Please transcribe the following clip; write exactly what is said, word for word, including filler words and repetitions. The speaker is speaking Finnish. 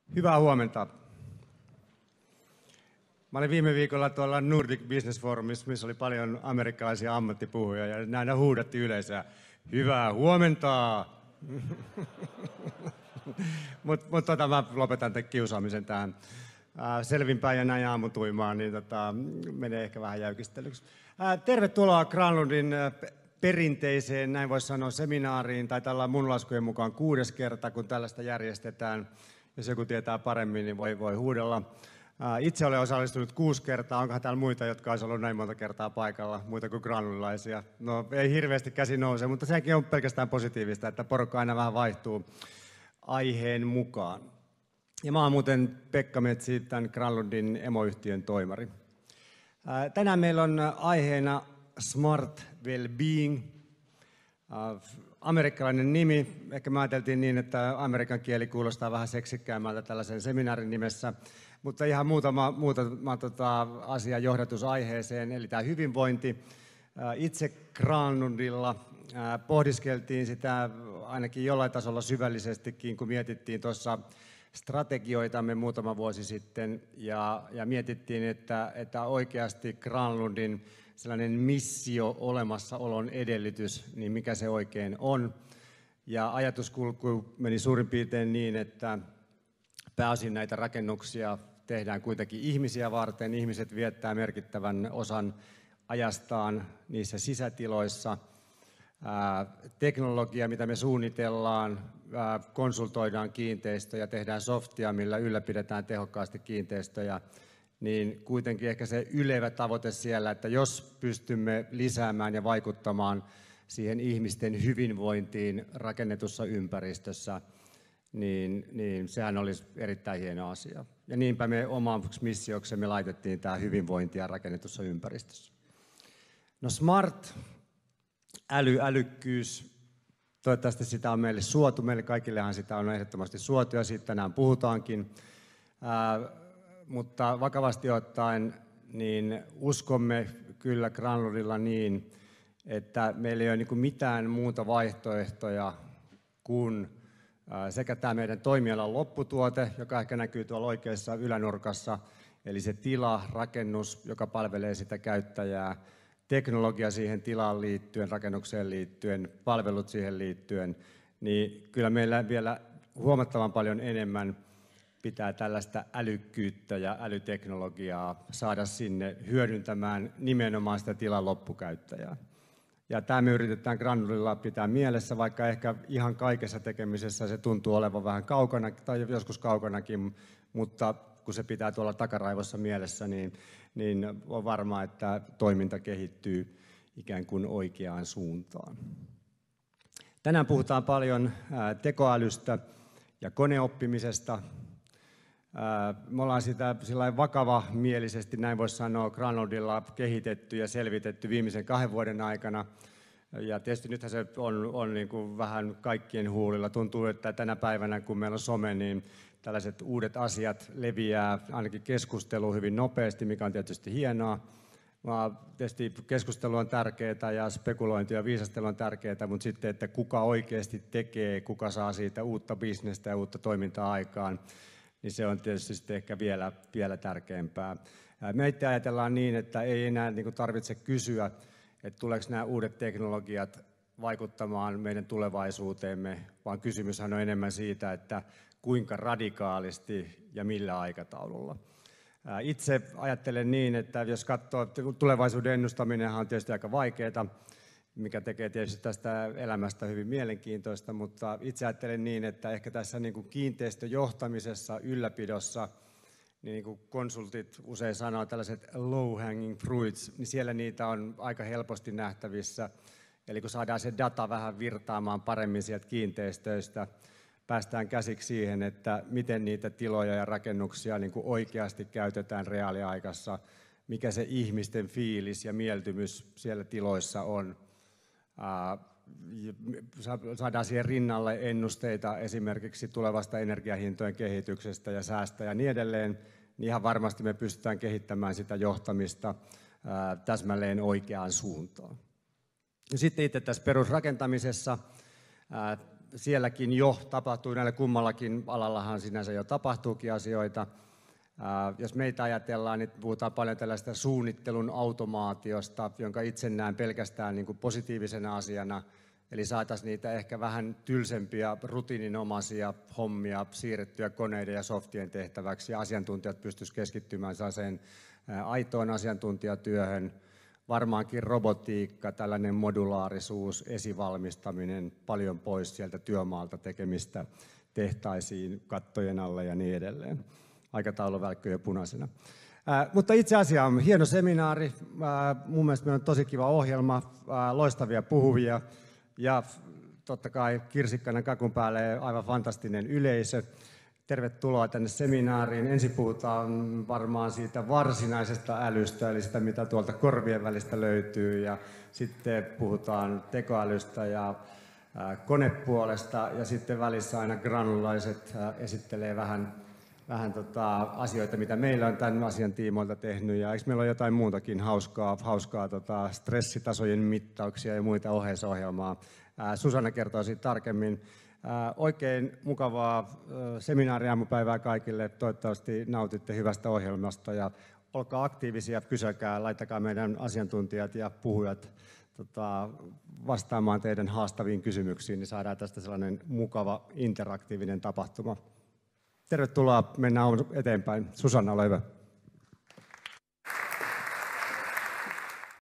Hyvää huomenta. Mä olin viime viikolla tuolla Nordic Business Forumissa, missä oli paljon amerikkalaisia ammattipuhujia ja näin huudatti yleisöä. Hyvää huomenta! Mutta mut tota, mä lopetan tämän kiusaamisen tähän. Äh, selvinpäin ja näin aamutuimaan, niin tota, menee ehkä vähän jäykistelyksi. Äh, tervetuloa Granlundin äh, perinteiseen, näin voisi sanoa, seminaariin, tai tällä mun laskujen mukaan kuudes kerta, kun tällaista järjestetään. Jos joku tietää paremmin, niin voi, voi huudella. Itse olen osallistunut kuusi kertaa. Onkohan täällä muita, jotka olisi ollut näin monta kertaa paikalla, muita kuin granullilaisia? No ei hirveästi käsi nouse, mutta sekin on pelkästään positiivista, että porukka aina vähän vaihtuu aiheen mukaan. Ja mä oon muuten Pekka Metsi, tämän Granlundin emoyhtiön toimari. Tänään meillä on aiheena Smart Wellbeing. Amerikkalainen nimi. Ehkä me ajateltiin niin, että amerikan kieli kuulostaa vähän seksikkäämmältä tällaisen seminaarin nimessä. Mutta ihan muutama, muutama tota, asia johdatusaiheeseen, eli tämä hyvinvointi. Itse Granlundilla pohdiskeltiin sitä ainakin jollain tasolla syvällisestikin, kun mietittiin tuossa strategioitamme muutama vuosi sitten, ja, ja mietittiin, että, että oikeasti Granlundin sellainen missio, olemassaolon edellytys, niin mikä se oikein on. Ja ajatuskulku meni suurin piirtein niin, että pääosin näitä rakennuksia tehdään kuitenkin ihmisiä varten. Ihmiset viettää merkittävän osan ajastaan niissä sisätiloissa. Ää, teknologia, mitä me suunnitellaan, ää, konsultoidaan kiinteistöjä, tehdään softia, millä ylläpidetään tehokkaasti kiinteistöjä, niin kuitenkin ehkä se ylevä tavoite siellä, että jos pystymme lisäämään ja vaikuttamaan siihen ihmisten hyvinvointiin rakennetussa ympäristössä, niin, niin sehän olisi erittäin hieno asia. Ja niinpä me omaksi missioksemme laitettiin tämä hyvinvointia rakennetussa ympäristössä. No smart, äly, älykkyys, toivottavasti sitä on meille suotu. Meille kaikillehan sitä on ehdottomasti suotu ja siitä tänään puhutaankin. Ää, mutta vakavasti ottaen, niin uskomme kyllä Granlundilla niin, että meillä ei ole niin mitään muuta vaihtoehtoja kuin sekä tämä meidän toimialan lopputuote, joka ehkä näkyy tuolla oikeassa ylänurkassa, eli se tila, rakennus, joka palvelee sitä käyttäjää, teknologia siihen tilaan liittyen, rakennukseen liittyen, palvelut siihen liittyen, niin kyllä meillä vielä huomattavan paljon enemmän pitää tällaista älykkyyttä ja älyteknologiaa saada sinne hyödyntämään nimenomaan sitä tilan loppukäyttäjää. Ja tämä me yritetään Granlundilla pitää mielessä, vaikka ehkä ihan kaikessa tekemisessä se tuntuu olevan vähän kaukana, tai joskus kaukanakin, mutta kun se pitää tuolla takaraivossa mielessä, niin, niin on varmaa, että toiminta kehittyy ikään kuin oikeaan suuntaan. Tänään puhutaan paljon tekoälystä ja koneoppimisesta. Me ollaan sitä vakavamielisesti, näin voisi sanoa, Granlundilla kehitetty ja selvitetty viimeisen kahden vuoden aikana. Ja tietysti nythän se on, on niin kuin vähän kaikkien huulilla. Tuntuu, että tänä päivänä, kun meillä on some, niin tällaiset uudet asiat leviää ainakin keskusteluun hyvin nopeasti, mikä on tietysti hienoa. Tietysti keskustelu on tärkeää ja spekulointi ja viisastelu on tärkeää, mutta sitten, että kuka oikeasti tekee, kuka saa siitä uutta bisnestä ja uutta toimintaa aikaan, niin se on tietysti sitten ehkä vielä, vielä tärkeämpää. Me itse ajatellaan niin, että ei enää niin kuin tarvitse kysyä, että tuleeko nämä uudet teknologiat vaikuttamaan meidän tulevaisuuteemme, vaan kysymyshän on enemmän siitä, että kuinka radikaalisti ja millä aikataululla. Itse ajattelen niin, että jos katsoo, tulevaisuuden ennustaminenhan on tietysti aika vaikeaa, mikä tekee tietysti tästä elämästä hyvin mielenkiintoista, mutta itse ajattelen niin, että ehkä tässä niin kuin kiinteistöjohtamisessa, ylläpidossa, niin kuin konsultit usein sanoo, tällaiset low hanging fruits, niin siellä niitä on aika helposti nähtävissä. Eli kun saadaan se data vähän virtaamaan paremmin sieltä kiinteistöistä, päästään käsiksi siihen, että miten niitä tiloja ja rakennuksia niin kuin oikeasti käytetään reaaliaikassa, mikä se ihmisten fiilis ja mieltymys siellä tiloissa on. Saadaan siihen rinnalle ennusteita esimerkiksi tulevasta energiahintojen kehityksestä ja säästä ja niin edelleen, niin ihan varmasti me pystytään kehittämään sitä johtamista täsmälleen oikeaan suuntaan. Ja sitten itse tässä perusrakentamisessa sielläkin jo tapahtuu, näillä kummallakin alallahan sinänsä jo tapahtuukin asioita. Jos meitä ajatellaan, niin puhutaan paljon tällaista suunnittelun automaatiosta, jonka itse näen pelkästään niin kuin positiivisena asiana. Eli saataisiin niitä ehkä vähän tylsempiä, rutiininomaisia hommia siirrettyä koneiden ja softien tehtäväksi, ja asiantuntijat pystyisivät keskittymään sellaiseen aitoon asiantuntijatyöhön. Varmaankin robotiikka, tällainen modulaarisuus, esivalmistaminen, paljon pois sieltä työmaalta tekemistä tehtaisiin, kattojen alle ja niin edelleen. Aikatauluvälkkö jo punaisena. Ää, mutta itse asiassa on hieno seminaari. Ää, mun mielestä meillä on tosi kiva ohjelma, ää, loistavia puhujia ja totta kai kirsikkana kakun päälle aivan fantastinen yleisö. Tervetuloa tänne seminaariin. Ensin puhutaan varmaan siitä varsinaisesta älystä, eli sitä mitä tuolta korvien välistä löytyy, ja sitten puhutaan tekoälystä ja ää, konepuolesta, ja sitten välissä aina granulaiset ää, esittelee vähän vähän tota, asioita, mitä meillä on tämän asian tiimoilta tehnyt, ja eikö meillä ole jotain muutakin hauskaa, hauskaa tota, stressitasojen mittauksia ja muita oheisohjelmaa. Ää, Susanna kertoo siitä tarkemmin. Ää, oikein mukavaa ää, seminaariaamupäivää kaikille. Toivottavasti nautitte hyvästä ohjelmasta, ja olkaa aktiivisia, kysykää, laittakaa meidän asiantuntijat ja puhujat tota, vastaamaan teidän haastaviin kysymyksiin, niin saadaan tästä sellainen mukava interaktiivinen tapahtuma. Tervetuloa, mennään eteenpäin. Susanna, ole hyvä.